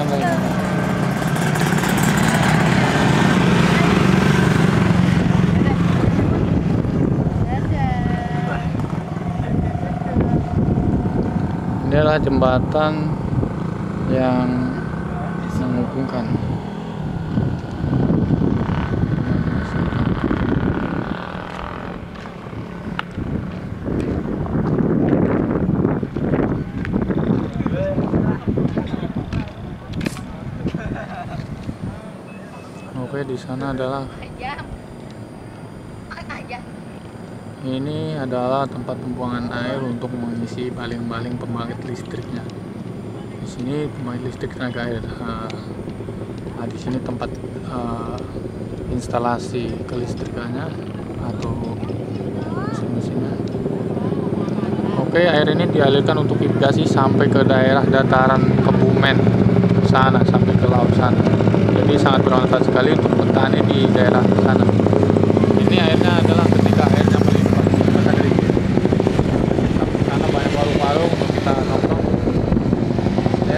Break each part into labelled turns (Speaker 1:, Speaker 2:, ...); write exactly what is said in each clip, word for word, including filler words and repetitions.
Speaker 1: yang lain. Ini adalah jembatan yang menghubungkan. Oke, di sana adalah ini adalah tempat pembuangan air untuk mengisi baling-baling pembangkit listriknya. Di sini pembangkit listrik tenaga air. Nah, nah di sini tempat uh, instalasi kelistrikannya atau mesin-mesinnya. Oke, air ini dialirkan untuk irigasi sampai ke daerah dataran Kebumen sana, sampai ke laut sana. Jadi sangat bermanfaat sekali untuk petani di daerah sana. Ini airnya adalah ketika airnya melimpah dari sini. Karena banyak warung-warung untuk kita nongkrong. Ya.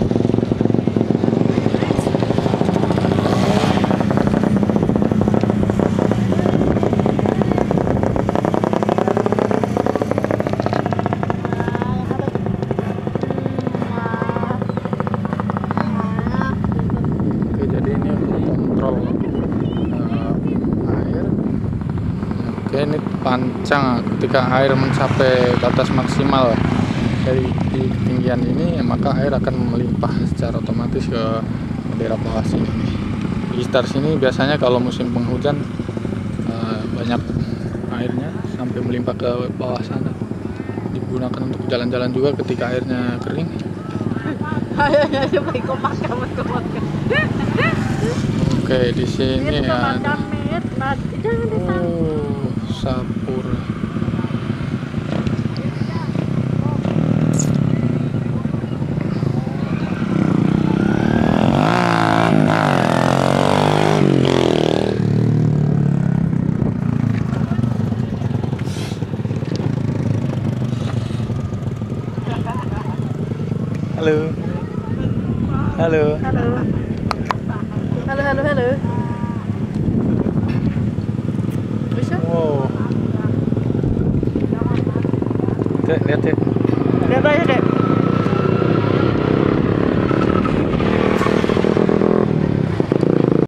Speaker 1: Oke, jadi ini untuk kontrol uh, air. Oke, ini pancang ketika air mencapai batas maksimal dari di ketinggian ini, maka air akan melimpah secara otomatis ke daerah bawah sini. Di sekitar sini biasanya kalau musim penghujan uh, banyak airnya sampai melimpah ke bawah sana. Digunakan untuk jalan-jalan juga ketika airnya kering. Oke, di sini ada oh, Sapura. Halo. Halo.
Speaker 2: Halo. Halo, halo, halo. Bisa?
Speaker 1: Wow. Dek, lihat dek.
Speaker 2: Lihat aja, Dek.